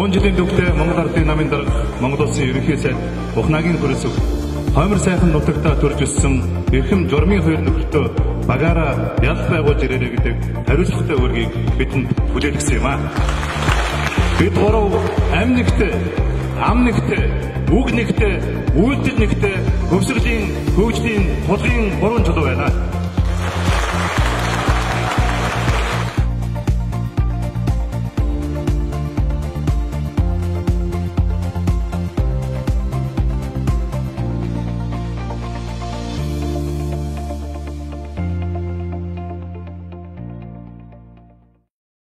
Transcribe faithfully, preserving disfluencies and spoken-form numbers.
он жилийн төвтэй Монгол Ардын намын дарга Монгол Улсын ерөнхий сайд Ухнагийн хөрөсөв Хоймор сайхан нутагтаа төрж өссөн эрхэм журмын хоёр нөхөртөө багаараа ялах байгуулж ирээрэй гэдэг хариуцлагатай үүргийг бидэнд хүлээлгэсэн юм аа. Бид гурав амь нэгтэй, ам нэгтэй, үг нэгтэй, үйлдэл нэгтэй, хөвсгөлийн, хөгжлийн, тулгын гурван чулуу байна.